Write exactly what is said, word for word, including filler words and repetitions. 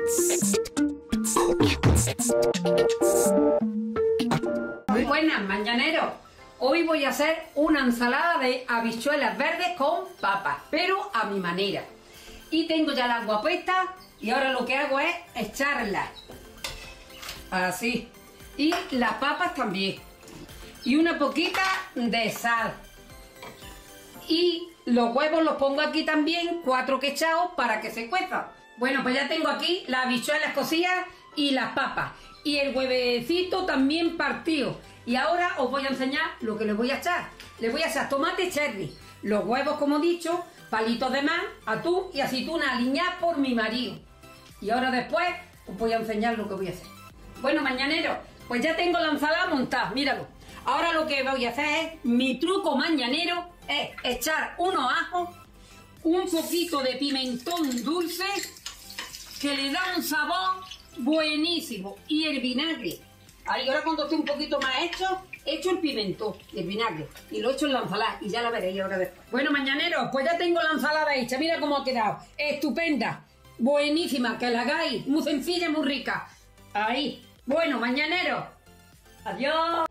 Muy buenas, mañaneros. Hoy voy a hacer una ensalada de habichuelas verdes con papas, pero a mi manera. Y tengo ya el agua puesta y ahora lo que hago es echarlas así. Y las papas también. Y una poquita de sal. Y los huevos los pongo aquí también, cuatro que he echado para que se cuezan. Bueno, pues ya tengo aquí las habichuelas cocidas y las papas. Y el huevecito también partido. Y ahora os voy a enseñar lo que les voy a echar. Les voy a echar tomate cherry, los huevos como he dicho, palitos de mar, atún y aceituna aliñada por mi marido. Y ahora después os voy a enseñar lo que voy a hacer. Bueno, mañaneros, pues ya tengo la ensalada montada, míralo. Ahora lo que voy a hacer es, mi truco mañanero es echar unos ajos, un poquito de pimentón dulce, que le da un sabor buenísimo, y el vinagre. Ahí ahora cuando esté un poquito más hecho, echo el pimentón y el vinagre y lo echo en la ensalada y ya la veréis ahora después. Bueno, mañaneros, pues ya tengo la ensalada hecha, mira cómo ha quedado, estupenda, buenísima, que la hagáis, muy sencilla y muy rica. Ahí, bueno, mañaneros, adiós.